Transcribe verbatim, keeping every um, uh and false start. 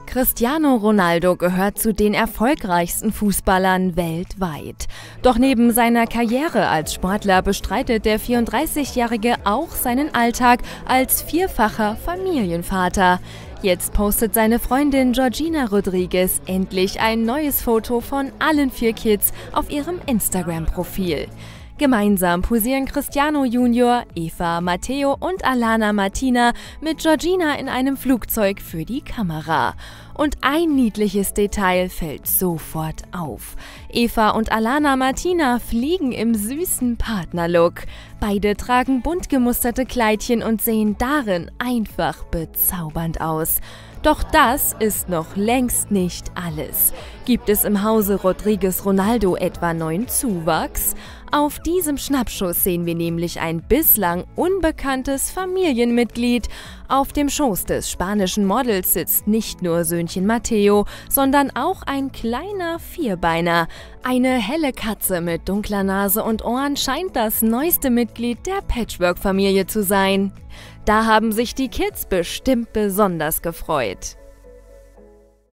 Cristiano Ronaldo gehört zu den erfolgreichsten Fußballern weltweit. Doch neben seiner Karriere als Sportler bestreitet der vierunddreißigjährige auch seinen Alltag als vierfacher Familienvater. Jetzt postet seine Freundin Georgina Rodriguez endlich ein neues Foto von allen vier Kids auf ihrem Instagram-Profil. Gemeinsam posieren Cristiano Junior, Eva, Matteo und Alana Martina mit Georgina in einem Flugzeug für die Kamera. Und ein niedliches Detail fällt sofort auf. Eva und Alana Martina fliegen im süßen Partnerlook. Beide tragen bunt gemusterte Kleidchen und sehen darin einfach bezaubernd aus. Doch das ist noch längst nicht alles. Gibt es im Hause Rodriguez Ronaldo etwa neuen Zuwachs? Auf diesem Schnappschuss sehen wir nämlich ein bislang unbekanntes Familienmitglied. Auf dem Schoß des spanischen Models sitzt nicht nur Söhnchen Matteo, sondern auch ein kleiner Vierbeiner. Eine helle Katze mit dunkler Nase und Ohren scheint das neueste Mitglied der Patchwork-Familie zu sein. Da haben sich die Kids bestimmt besonders gefreut.